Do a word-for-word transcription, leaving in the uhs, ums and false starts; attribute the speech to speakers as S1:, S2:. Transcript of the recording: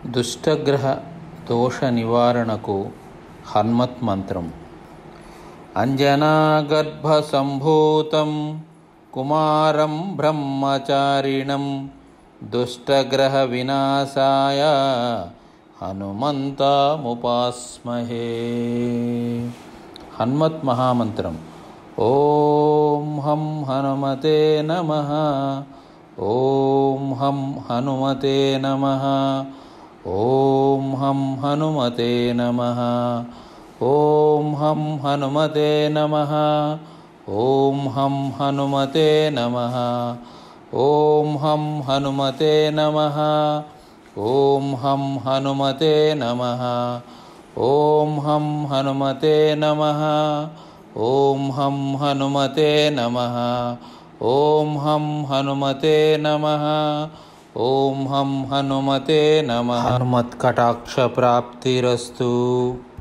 S1: దుష్టగ్రహ దోష నివారణకు హనుమత్ మంత్రం. అంజనాగర్భ సంభూతం కుమారం బ్రహ్మచారిణం దుష్టగ్రహ వినాశాయ హనుమంతముపాస్మహే. హనుమత్ మహామంత్రం. ఓం హం హనుమతే నమః. ఓం హం హనుమతే నమః. ఓం హం హనుమతే నమః. ఓం హం హనుమతే నమః. ఓం హం హనుమతే నమః. ఓం హం హనుమతే నమః. ఓం హం హనుమతే నమః. ఓం హం హనుమతే నమః. ఓం హం హనుమతే నమః. ఓం హం హనుమతే నమః. ఓం హం హనుమతే నమః. హనుమత్ కటాక్ష ప్రాప్తిరస్తు.